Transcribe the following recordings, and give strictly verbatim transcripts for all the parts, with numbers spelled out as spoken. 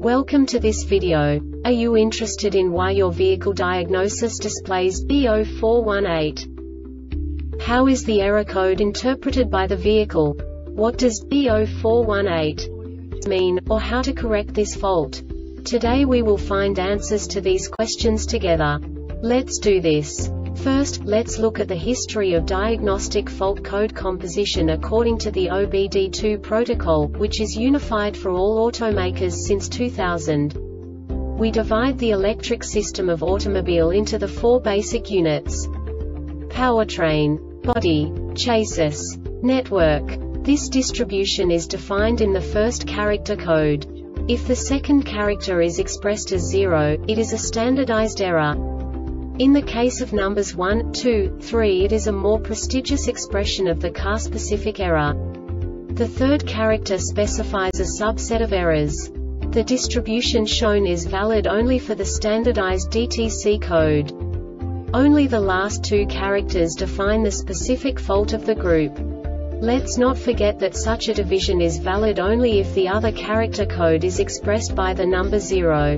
Welcome to this video. Are you interested in why your vehicle diagnosis displays B zero four one eight? How is the error code interpreted by the vehicle? What does B zero four one eight mean, or how to correct this fault? Today we will find answers to these questions together. Let's do this. First, let's look at the history of diagnostic fault code composition according to the O B D two protocol, which is unified for all automakers since two thousand. We divide the electric system of automobile into the four basic units: powertrain, body, chassis, network. This distribution is defined in the first character code. If the second character is expressed as zero, it is a standardized error. In the case of numbers one, two, three, it is a more prestigious expression of the car-specific error. The third character specifies a subset of errors. The distribution shown is valid only for the standardized D T C code. Only the last two characters define the specific fault of the group. Let's not forget that such a division is valid only if the other character code is expressed by the number zero.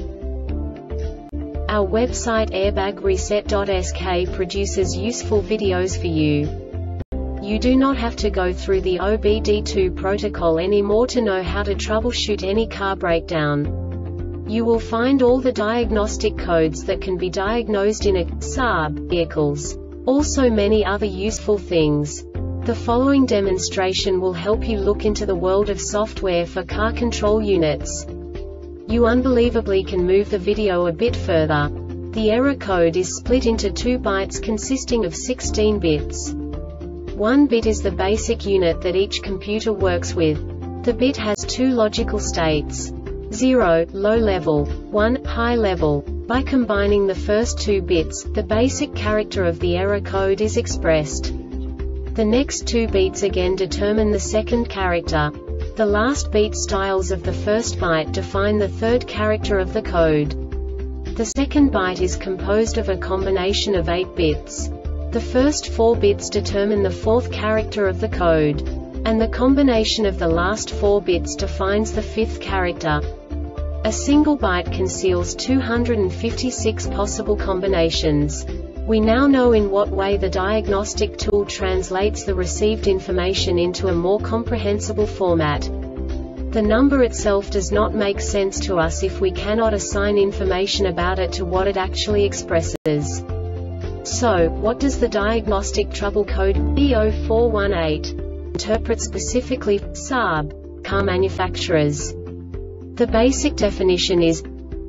Our website airbag reset dot S K produces useful videos for you. You do not have to go through the O B D two protocol anymore to know how to troubleshoot any car breakdown. You will find all the diagnostic codes that can be diagnosed in a S A B vehicles. Also many other useful things. The following demonstration will help you look into the world of software for car control units. You unbelievably can move the video a bit further. The error code is split into two bytes consisting of sixteen bits. One bit is the basic unit that each computer works with. The bit has two logical states: zero, low level, one, high level. By combining the first two bits, the basic character of the error code is expressed. The next two beats again determine the second character. The last beat styles of the first byte define the third character of the code. The second byte is composed of a combination of eight bits. The first four bits determine the fourth character of the code. And the combination of the last four bits defines the fifth character. A single byte conceals two hundred fifty-six possible combinations. We now know in what way the diagnostic tool translates the received information into a more comprehensible format. The number itself does not make sense to us if we cannot assign information about it to what it actually expresses. So, what does the diagnostic trouble code B zero four one eight interpret specifically for S A B car manufacturers? The basic definition is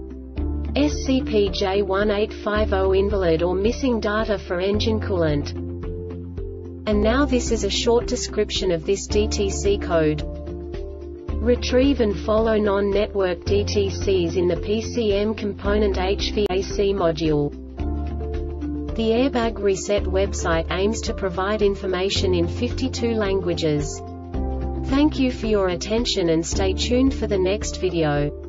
S C P J one eight five zero invalid or missing data for engine coolant. And now this is a short description of this D T C code. Retrieve and follow non-network D T Cs in the P C M component H V A C module. The Airbag Reset website aims to provide information in fifty-two languages. Thank you for your attention and stay tuned for the next video.